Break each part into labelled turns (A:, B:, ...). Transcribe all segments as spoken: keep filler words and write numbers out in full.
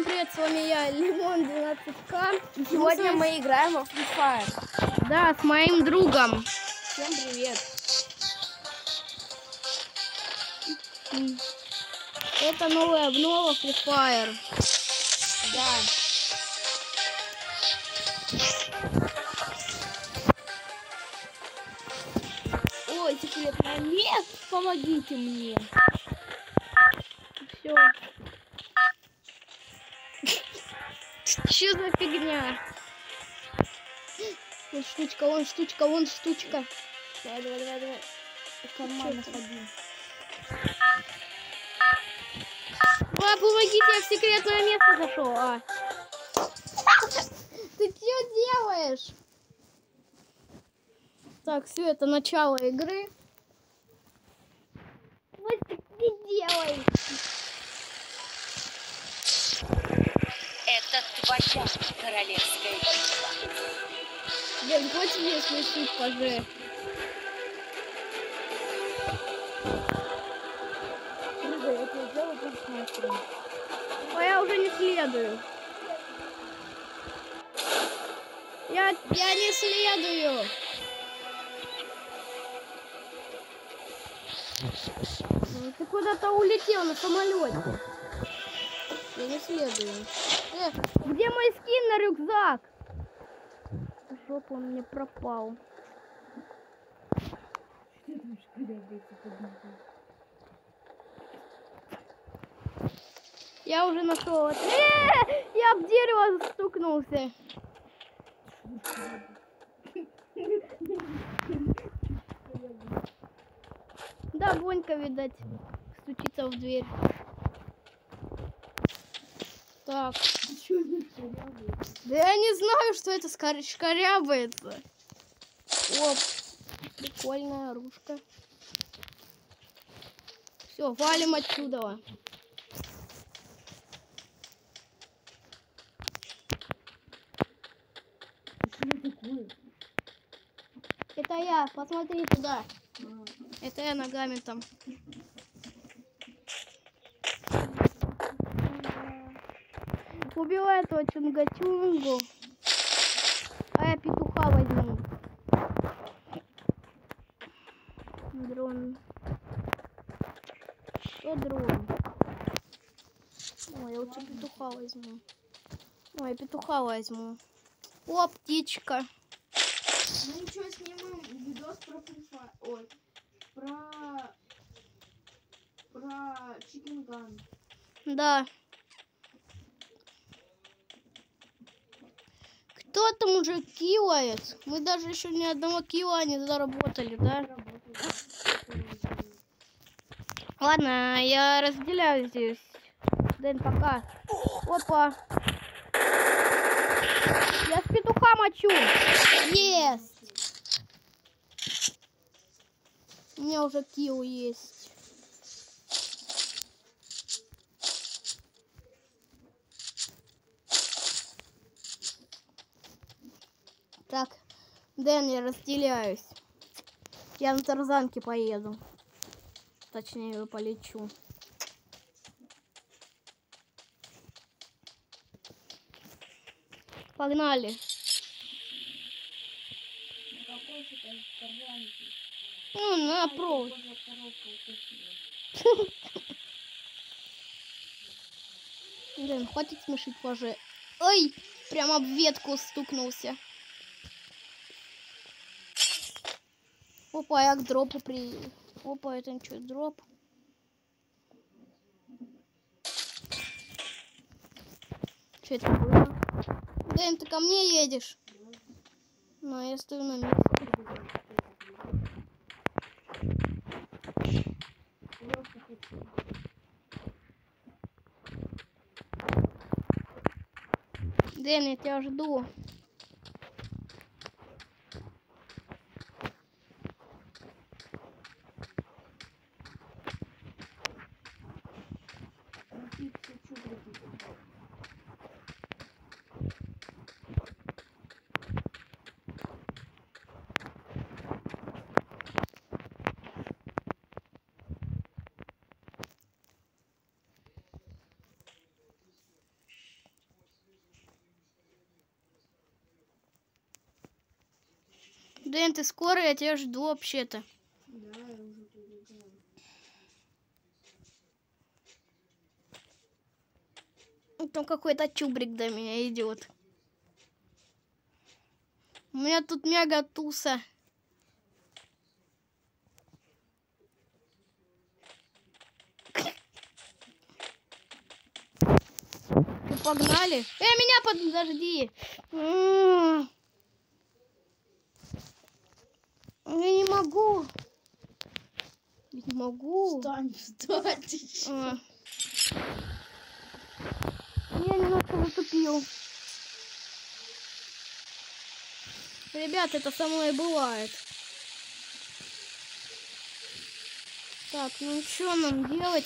A: Всем привет, с вами я, Лимон двенадцать ка.
B: И сегодня ну, мы играем во Free Fire.
A: Да, с моим другом.
B: Всем привет.
A: Это новая обнова Free Fire.
B: Да.
A: Ой, секретное место, помогите мне. Все. Что за фигня? Вон штучка, вон штучка, вон штучка.
B: Давай, давай, давай, давай. В карман находи.
A: А, помогите, я в секретное место зашел. А. Ты что делаешь? Так, все, это начало игры. Вот ты делаешь.
C: Это твоя королевская битва.
A: Блин, хочешь мне смешить, пожалуйста?
B: Я тебе сделаю только мастером.
A: А я уже не следую. Я, я не следую. Ты куда-то улетел на самолете. Я не следую. Э, где мой скин на рюкзак? Жопа, он мне пропал. Я уже нашел. Э, я об дерево стукнулся. Да, Бонька, видать, стучится в дверь. Так. Да я не знаю, что это шкарябается. Оп, прикольная оружка. Все, валим отсюда. Это я, посмотри туда. А. Это я ногами там. Убивай этого чунгачунгу. А я петуха возьму. Дрон. Что дрон? Ой, я лучше петуха возьму. Ой, я петуха возьму. О, птичка.
B: Ну ничего, снимем видос про Free Fire. Ой, про... Про Chicken Gun.
A: Да. Кто там уже килает? Мы даже еще ни одного килла не заработали, да? Ладно, я разделяю здесь. Дэн, пока. Опа. Я с петуха мочу. Есть. У меня уже килл есть. Так, Дэн, я разделяюсь. Я на тарзанке поеду. Точнее, полечу. Погнали. Ну, на провод. Дэн, хватит смешить позже. Ой, прямо об ветку стукнулся. Опа, я к дропу при... Опа, это ничего, дроп. Что это было? Дэн, ты ко мне едешь? Ну, я стою на месте. Дэн, я тебя жду. Дэн, ты скоро? Я тебя жду вообще-то.
B: Да, я уже побежала.
A: Там какой-то чубрик до меня идет. У меня тут мега туса. Ну, погнали. Э, меня подожди. М-м-м. Я не могу. Не могу.
B: Встань, встань. ты чё?
A: А. Я немножко затупил. Ребят, это со мной бывает. Так, ну что нам делать?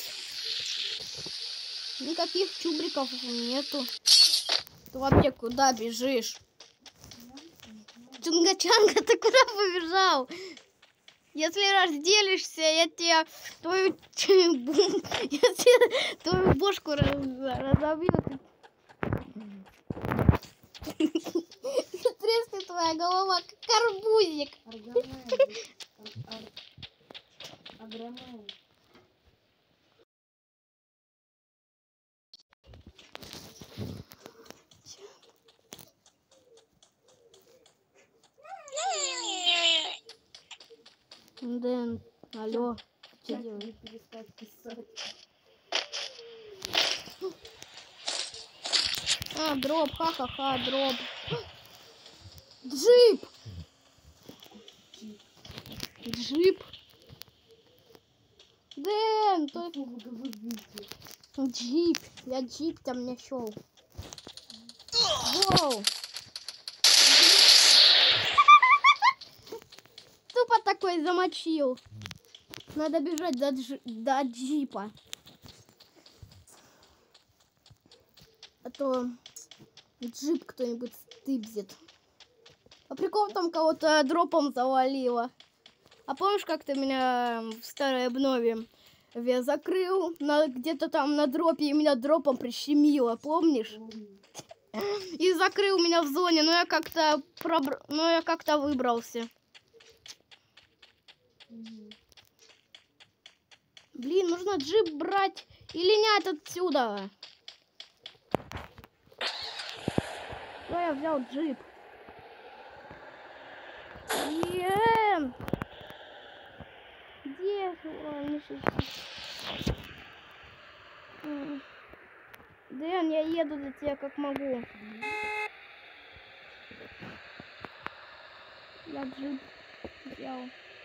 A: Никаких чубриков нету. Ты вообще куда бежишь? Чунга-чанга, ты куда побежал? Если разделишься, я тебе твою, я тебе твою бошку разобью. Треснет твоя голова, как арбузик.
B: Агромел.
A: Дэн, алло, что
B: Как
A: делаешь?
B: мне перестать писать?
A: А, дроп, ха-ха-ха, дроп. Джип! Джип. Дэн,
B: Что
A: ты...
B: вы говорите?
A: Джип. Я джип там нашел. Воу. Тупо такой замочил. Надо бежать до, джи... до джипа. А то джип кто-нибудь стыбзит. А прикол там кого-то дропом завалило. А помнишь, как ты меня в старой обнове я закрыл на, где-то там на дропе, и меня дропом прищемило, помнишь? И закрыл меня в зоне, но я как-то пробр... но я как-то выбрался. Блин, нужно джип брать и линять отсюда. Что я взял джип? Ем! Где? Ой, Дэн, я еду за тебя как могу. Я джип взял.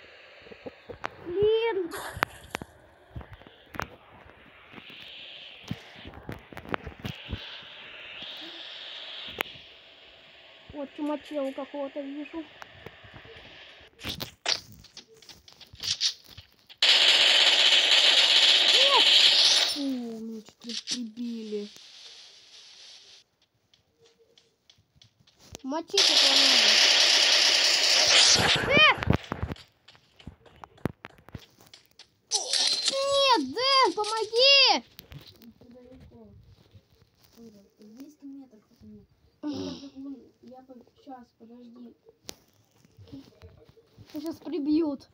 A: Блин! Вот чумачела какого-то вижу. Нет! Фу, меня чуть не прибили. Мочить этого надо. Э! Нет, Дэн, помоги!
B: Далеко. двести метров от меня. Я сейчас, подожди.
A: Сейчас прибьют.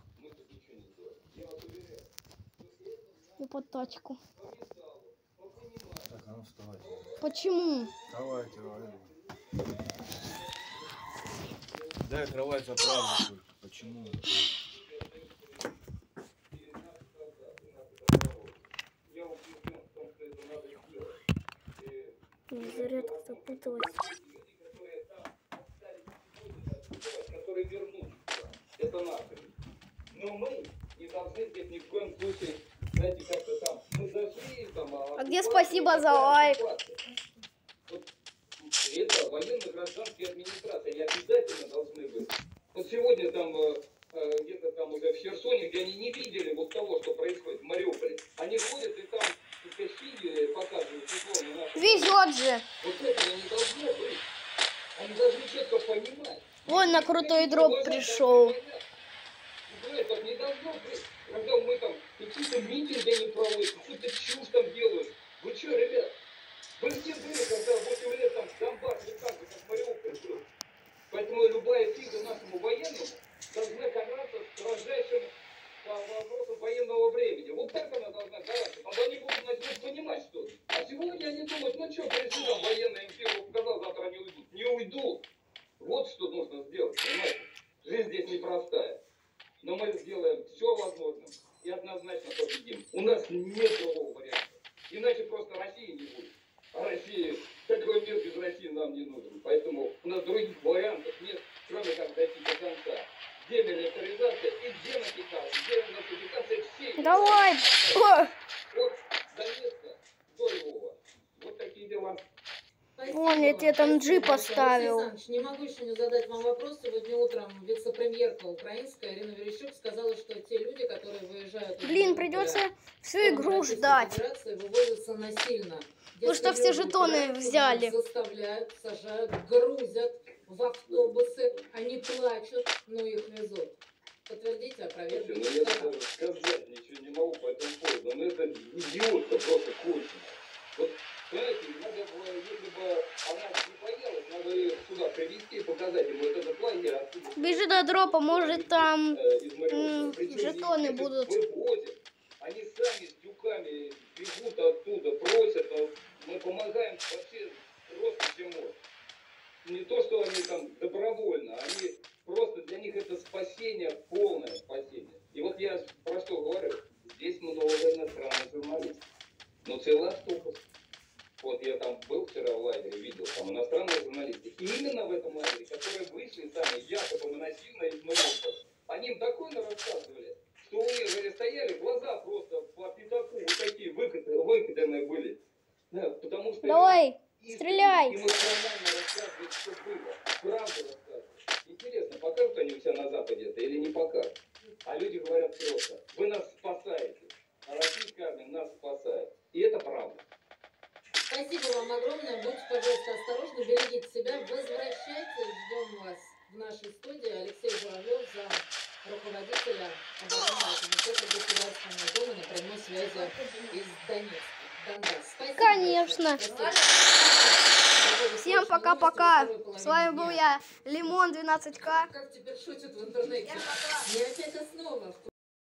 A: И под тачку.
D: Так, а ну вставайте.
A: Почему?
D: Вставайте, говорю. Дай кровать заправлю только. Почему?
A: Зарядка запуталась.
E: Которые вернут это нахрен. Но мы не должны здесь ни в коем случае, знаете, как-то там, мы зашли там...
A: А где спасибо за лайк?
E: Вот это военно-гражданские администрации, они обязательно должны быть. Вот сегодня там, э, где-то там уже в Херсоне, где они не видели вот того, что происходит в Мариуполе, они ходят и там видели, показывают условно наши...
A: Везет же.
E: Вот этого не должно быть. Они должны четко понимать.
A: Вон на крутой дроп пришел.
E: Так не должно быть. Когда мы там какие-то митинги не проводим, какую-то чушь там делают. Вы что, ребят? Вы все были, когда восемь лет там Донбасс, не так же, как Мариуполь был. Поэтому любая фига нашему военному, что, пришли там военная империя, сказал, завтра они уйдут. Не уйдут. Вот что нужно сделать, понимаете? Жизнь здесь непростая. Но мы сделаем все возможное и однозначно победим. У нас нет другого варианта. Иначе просто России не будет. А Россия, такой мир без России нам не нужен. Поэтому у нас других вариантов нет, кроме как дойти до конца. Демилитаризация и денацификация. Денацификация всей.
A: Давай.
E: Вот Донецка до Львова. Вот такие дела.
A: Вон, я тебе там джип поставил.
F: Алексей Александрович, не могу еще не задать вам вопрос. Сегодня утром вице-премьерка украинская Ирина Верещук сказала, что те люди, которые выезжают...
A: Блин, придется всю игру ждать.
F: Вывозятся насильно.
A: Потому что все жетоны взяли.
F: Заставляют, сажают, грузят в автобусы. Они плачут, но их везут. Подтвердите, опровергните.
E: Ну я даже сказать ничего не могу по этому поводу. Но это идиотка просто кончена. Вот, понимаете, надо было, если бы она не боялась, надо ее сюда привезти и показать ему вот этот лагерь. Отсюда,
A: Бежи до дропа, может там
E: э, из Мариуполя.
A: м,
E: Причем
A: жетоны
E: здесь
A: будут.
E: вывозят. Они сами с тюками бегут оттуда, просят. А мы помогаем вообще просто чем можем. Не то, что они там добровольно, они просто для них это спасение, полное спасение. И вот я про что говорю. Здесь много иностранных журналистов. Но целый автобус. Вот я там был вчера в лагере, видел там иностранные журналисты. И именно в этом лагере, которые вышли сами якобы насильно из Мариуполя, они им такое рассказывали, что у них говорят, стояли, глаза просто по пятаку вот такие выкиданные были. Да, потому что
A: Давай,
E: им,
A: стреляй.
E: им эмоционально рассказывают, что было. Правду рассказывают. Интересно, покажут они у себя на Западе это или не покажут? А люди говорят просто, вы нас спасаете. А российская армия нас спасает. И это правда.
F: Спасибо вам огромное. Будьте, пожалуйста, осторожны, берегите себя. Возвращайтесь. Ждем вас в нашей студии. Алексей Журавлев, зам руководителя оборонного комитета Государственной Думы на прямой связи из Донецка. Донбасс. Спасибо.
A: Конечно.
F: Спасибо.
A: Всем пока-пока. С вами был я, Лимон двенадцать ка.
F: Как теперь шутят в интернете? Не опять основа.